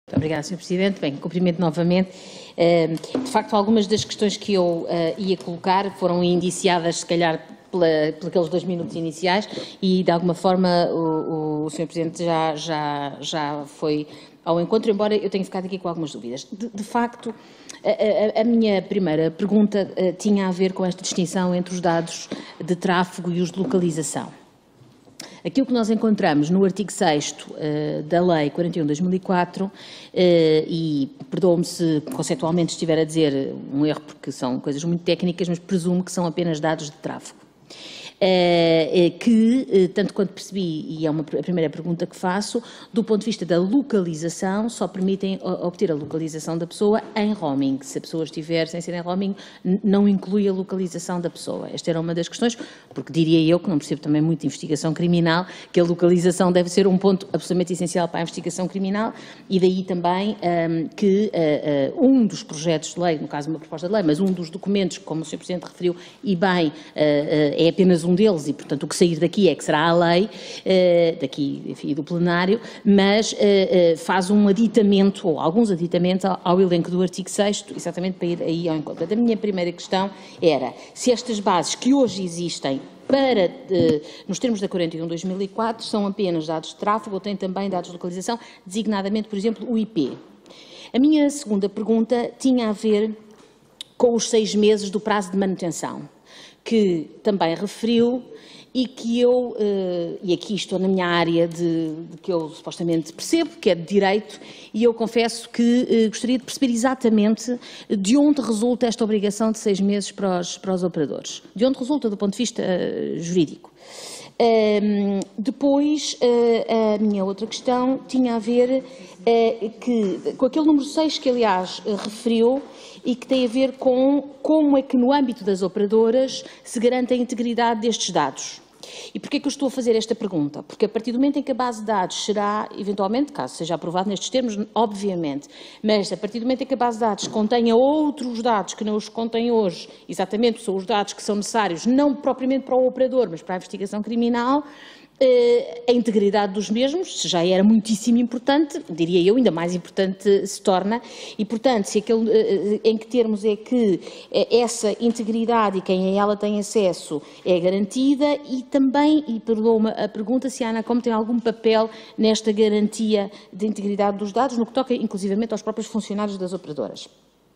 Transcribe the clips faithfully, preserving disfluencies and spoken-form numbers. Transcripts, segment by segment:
Muito obrigada, senhor Presidente. Bem, cumprimento novamente. De facto, algumas das questões que eu ia colocar foram indiciadas, se calhar, pela, pelos dois minutos iniciais e, de alguma forma, o, o senhor Presidente já, já, já foi ao encontro, embora eu tenha ficado aqui com algumas dúvidas. De, de facto, a, a, a minha primeira pergunta uh, tinha a ver com esta distinção entre os dados de tráfego e os de localização. Aquilo que nós encontramos no artigo sexto uh, da Lei quarenta e um barra dois mil e quatro, uh, e perdoe-me se conceitualmente estiver a dizer um erro, porque são coisas muito técnicas, mas presumo que são apenas dados de tráfego. Uh, que, uh, tanto quanto percebi, e é uma, a primeira pergunta que faço, do ponto de vista da localização, só permitem obter a localização da pessoa em roaming. Se a pessoa estiver sem ser em roaming, não inclui a localização da pessoa. Esta era uma das questões, porque diria eu, que não percebo também muito de investigação criminal, que a localização deve ser um ponto absolutamente essencial para a investigação criminal, e daí também um, que uh, uh, um dos projetos de lei, no caso uma proposta de lei, mas um dos documentos, como o senhor Presidente referiu, e bem, uh, uh, é apenas um deles, e, portanto, o que sair daqui é que será a lei, uh, daqui, enfim, do plenário, mas uh, uh, faz um aditamento, ou alguns aditamentos, ao, ao elenco do artigo sexto, exatamente para ir aí ao encontro. A minha primeira questão era se estas bases que hoje existem para, uh, nos termos da quarenta e um barra dois mil e quatro, são apenas dados de tráfego ou têm também dados de localização, designadamente, por exemplo, o I P. A minha segunda pergunta tinha a ver com os seis meses do prazo de manutenção, que também referiu e que eu, e aqui estou na minha área de, de que eu supostamente percebo, que é de direito, e eu confesso que gostaria de perceber exatamente de onde resulta esta obrigação de seis meses para os, para os operadores. De onde resulta do ponto de vista jurídico. Um, depois, uh, a minha outra questão tinha a ver uh, que, com aquele número seis que, aliás, uh, referiu, e que tem a ver com como é que, no âmbito das operadoras, se garante a integridade destes dados. E porquê é que eu estou a fazer esta pergunta? Porque a partir do momento em que a base de dados será, eventualmente, caso seja aprovado nestes termos, obviamente, mas a partir do momento em que a base de dados contenha outros dados que não os contém hoje, exatamente são os dados que são necessários, não propriamente para o operador, mas para a investigação criminal, a integridade dos mesmos, se já era muitíssimo importante, diria eu, ainda mais importante se torna, e, portanto, se aquele, em que termos é que essa integridade e quem a ela tem acesso é garantida, e também, e perdoa-me a pergunta, se a ANACOM tem algum papel nesta garantia de integridade dos dados, no que toca, inclusivamente, aos próprios funcionários das operadoras.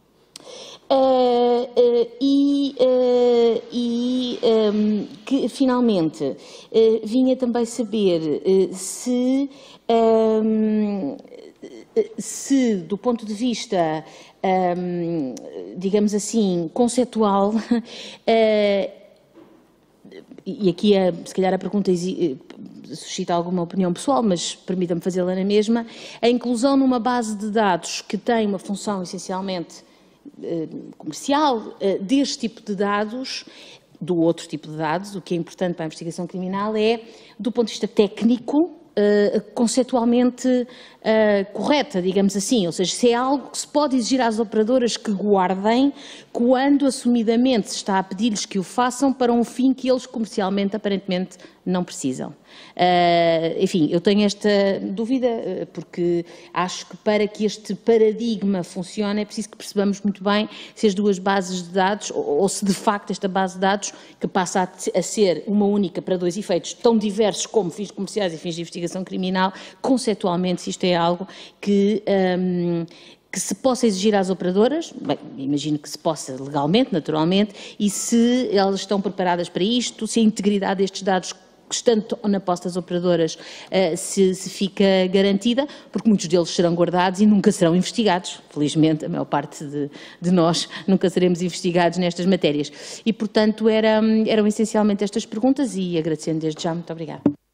Uh, uh, e, uh, e um, que finalmente uh, vinha também saber uh, se, um, se do ponto de vista, um, digamos assim, conceptual, uh, e aqui é, se calhar a pergunta suscita alguma opinião pessoal, mas permita-me fazê-la na mesma, a inclusão numa base de dados que tem uma função essencialmente comercial deste tipo de dados, do outro tipo de dados, o que é importante para a investigação criminal é, do ponto de vista técnico, conceitualmente correta, digamos assim, ou seja, se é algo que se pode exigir às operadoras que guardem quando assumidamente se está a pedir-lhes que o façam para um fim que eles comercialmente aparentemente não precisam. Uh, enfim, eu tenho esta dúvida porque acho que para que este paradigma funcione é preciso que percebamos muito bem se as duas bases de dados, ou, ou se de facto esta base de dados, que passa a, a ser uma única para dois efeitos tão diversos como fins comerciais e fins de investigação criminal, conceitualmente se isto é algo que... Um, que se possa exigir às operadoras, bem, imagino que se possa legalmente, naturalmente, e se elas estão preparadas para isto, se a integridade destes dados, estando na posse das operadoras, se, se fica garantida, porque muitos deles serão guardados e nunca serão investigados. Felizmente, a maior parte de, de nós nunca seremos investigados nestas matérias. E, portanto, eram, eram essencialmente estas perguntas e agradecendo desde já. Muito obrigada.